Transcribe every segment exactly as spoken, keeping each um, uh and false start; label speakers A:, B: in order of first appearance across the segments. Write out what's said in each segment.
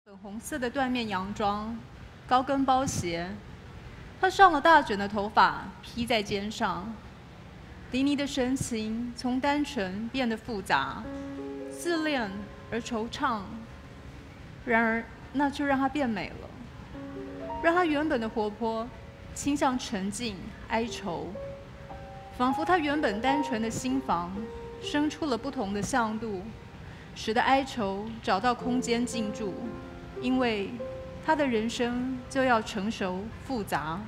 A: 粉红色的缎面洋装，高跟包鞋，她上了大卷的头发披在肩上。迪尼的神情从单纯变得复杂，自恋而惆怅。然而，那却让她变美了，让她原本的活泼倾向沉静哀愁，仿佛她原本单纯的心房生出了不同的向度，使得哀愁找到空间进驻。因为他的人生就要成熟复杂。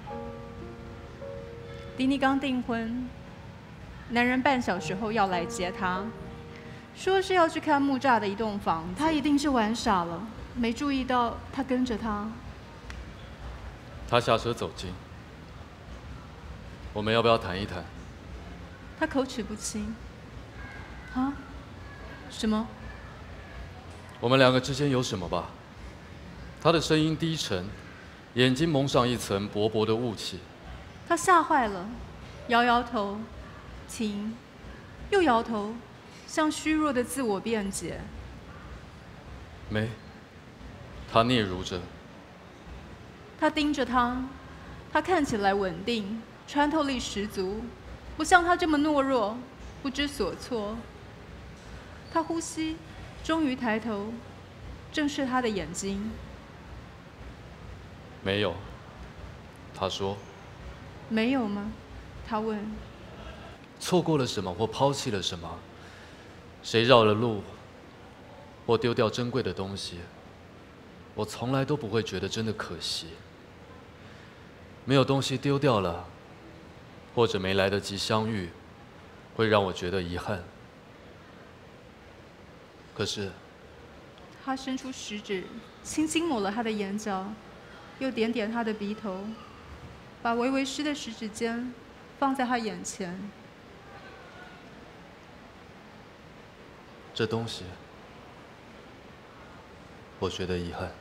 A: 迪尼刚订婚，男人半小时后要来接他，说是要去看木栅的一栋房子。他一定是玩傻了，没注意到他跟着他。
B: 他下车走近，我们要不要谈一谈？
A: 他口齿不清。啊？什么？
B: 我们两个之间有什么吧？他的声音低沉，眼睛蒙上一层薄薄的雾气。
A: 他吓坏了，摇摇头，停，又摇头，像虚弱的自我辩解。
B: 没，他嗫嚅着。
A: 他盯着他，他看起来稳定，穿透力十足，不像他这么懦弱，不知所措。他呼吸，终于抬头，正视他的眼睛。
B: 没有，他说。
A: 没有吗？他问。
B: 错过了什么或抛弃了什么？谁绕了路，或丢掉珍贵的东西，我从来都不会觉得真的可惜。没有东西丢掉了，或者没来得及相遇，会让我觉得遗憾。可是，
A: 他伸出食指，轻轻抹了他的眼角，又点点他的鼻头，把微微湿的食指尖放在他眼前。
B: 这东西，我觉得遗憾。